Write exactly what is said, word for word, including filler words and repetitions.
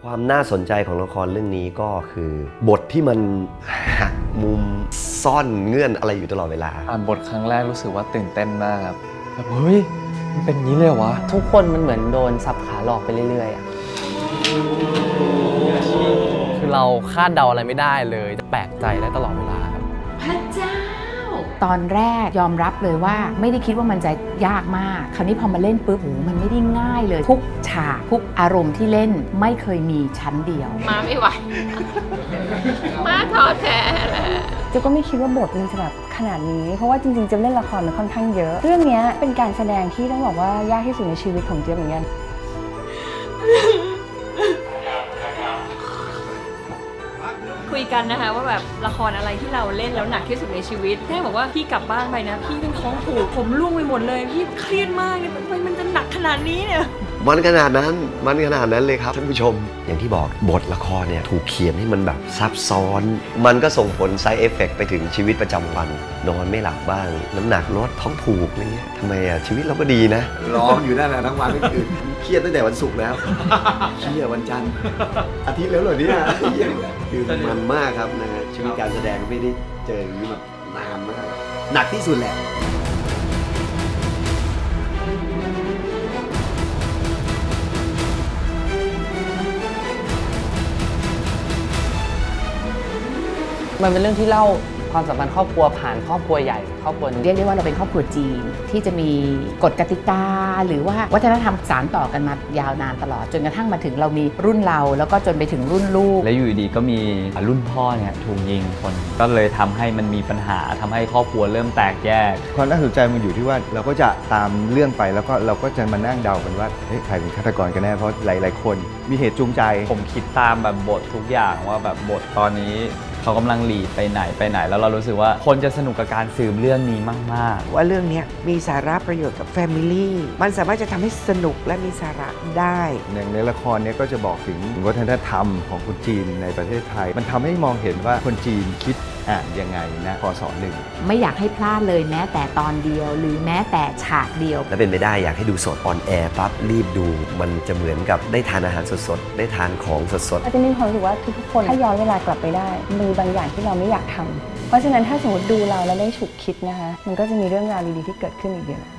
ความน่าสนใจของละครเรื่องนี้ก็คือบทที่มันหักมุมซ่อนเงื่อนอะไรอยู่ตลอดเวลาอ่านบทครั้งแรกรู้สึกว่าตื่นเต้นมากครับแบบเฮ้ยมันเป็นงี้เลยวะทุกคนมันเหมือนโดนสับขาหลอกไปเรื่อยๆอ่ะคือเราคาดเดาอะไรไม่ได้เลยจะแปลกใจได้ตลอดเวลาครับพระเจ้าตอนแรกยอมรับเลยว่าไม่ได้คิดว่ามันจะยากมากคราวนี้พอมาเล่นปุ๊บโหมันไม่ได้ง่ายเลยทุกฉากทุกอารมณ์ที่เล่นไม่เคยมีชั้นเดียวมาไม่ไหวมาท้อแท้เจ๊ก็ไม่คิดว่าบทมันจะแบบขนาดนี้เพราะว่าจริงๆเจ๊เล่นละครมันค่อนข้างเยอะเรื่องนี้เป็นการแสดงที่ต้องบอกว่ายากที่สุดในชีวิตของเจ๊เหมือนกันคุยกันนะคะว่าแบบละครอะไรที่เราเล่นแล้วหนักที่สุดในชีวิตแม่บอกว่าพี่กลับบ้านไปนะพี่เป็นท้องผูกผมร่วงไปหมดเลยพี่เครียดมากเนี่ยทำไมมันจะหนักขนาดนี้เนี่ยมันขนาดนั้นมันขนาดนั้นเลยครับท่านผู้ชมอย่างที่บอกบทละครเนี่ยถูกเขียนให้มันแบบซับซ้อนมันก็ส่งผลไซด์เอฟเฟกต์ไปถึงชีวิตประจำวันนอนไม่หลับบ้างน้ำหนักลดท้องผูกอะไรเงี้ยทำไมอ่ะชีวิตเราก็ดีนะร้องอยู่นั่นแหละทั้งวันก็คือเครียดตั้งแต่วันศุกร์แล้วเครียดวันจันทร์อาทิตย์แล้วเหรอเนี่ยคือมันมากครับนะชีวิตการแสดงไม่ได้เจออย่างนี้แบบนานมากหนักที่สุดแหละมันเป็นเรื่องที่เล่าความสัมพันธ์ครอบครัวผ่านครอบครัวใหญ่ครอบครัวเรียกได้ว่าเราเป็นครอบครัวจีนที่จะมีกฎกติกาหรือว่าวัฒนธรรมสานต่อกันมายาวนานตลอดจนกระทั่งมาถึงเรามีรุ่นเราแล้วก็จนไปถึงรุ่นลูกและอยู่ดีก็มีรุ่นพ่อเนี่ยถูกยิงคนก็เลยทำให้มันมีปัญหาทำให้ครอบครัวเริ่มแตกแยกความน่าสนใจมันอยู่ที่ว่าเราก็จะตามเรื่องไปแล้วก็เราก็จะมานั่งเดากันว่าเฮ้ยใครเป็นฆาตกรกันแน่เพราะหลายๆคนมีเหตุจูงใจผมคิดตามแบบบททุกอย่างว่าแบบบทตอนนี้เขากำลังหลีดไปไหนไปไหนแล้วเรารู้สึกว่าคนจะสนุกกับการสืบเรื่องนี้มากๆว่าเรื่องนี้มีสาระประโยชน์กับแฟมิลี่มันสามารถจะทำให้สนุกและมีสาระได้อย่างในละครนี้ก็จะบอกถึงวัฒนธรรมของคนจีนในประเทศไทยมันทำให้มองเห็นว่าคนจีนคิดอ่านยังไงนะพศหนึ่งไม่อยากให้พลาดเลยแม้แต่ตอนเดียวหรือแม้แต่ฉากเดียวและเป็นไปได้อยากให้ดูสดออนแอร์ปั๊บรีบดูมันจะเหมือนกับได้ทานอาหารสดๆได้ทานของสดๆอาจจะมีความรู้สึกว่าทุกๆคนถ้าย้อนเวลากลับไปได้มีบางอย่างที่เราไม่อยากทำเพราะฉะนั้นถ้าสมมติดูเราแล้วได้ฉุกคิดนะคะมันก็จะมีเรื่องราวดีๆที่เกิดขึ้นอีกเยอะ